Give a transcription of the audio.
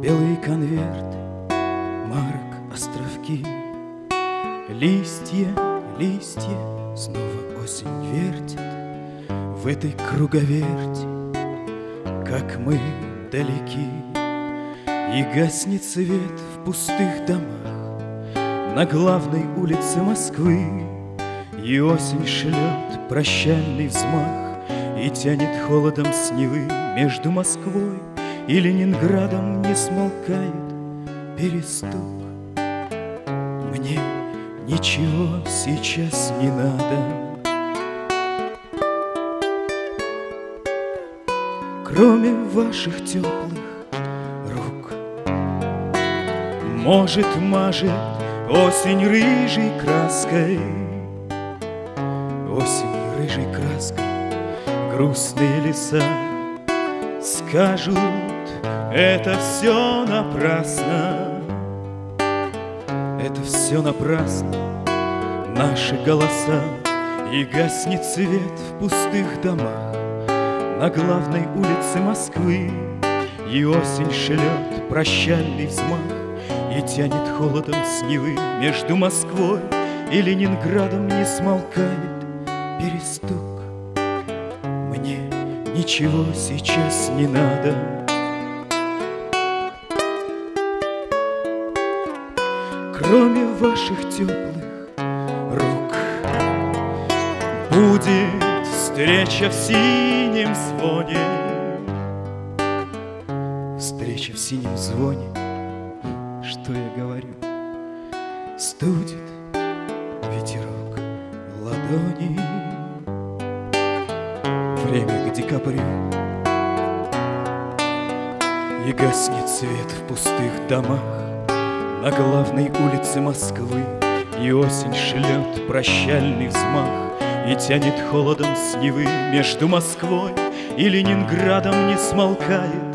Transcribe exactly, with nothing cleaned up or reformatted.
белые конверты, марок, островки, листья, листья, снова осень вертит в этой круговерти, как мы далеки. И гаснет свет в пустых домах на главной улице Москвы, и осень шлет прощальный взмах и тянет холодом с Невы. Между Москвой и Ленинградом не смолкает перестук. Мне ничего сейчас не надо, кроме ваших теплых рук. Может, мажет осень рыжей краской, осень рыжей краской грустные леса скажут: это все напрасно, это все напрасно, наши голоса. И гаснет свет в пустых домах на главной улице Москвы, и осень шлет прощальный взмах и тянет холодом с Невы. Между Москвой и Ленинградом не смолкает перестук. Мне ничего сейчас не надо, кроме ваших теплых рук. Будет встреча в синем звоне, встреча в синем звоне. Что я говорю? Студит ветерок ладони. Время к декабрю, и гаснет свет в пустых домах на главной улице Москвы, и осень шлет прощальный взмах и тянет холодом с Невы. Между Москвой и Ленинградом не смолкает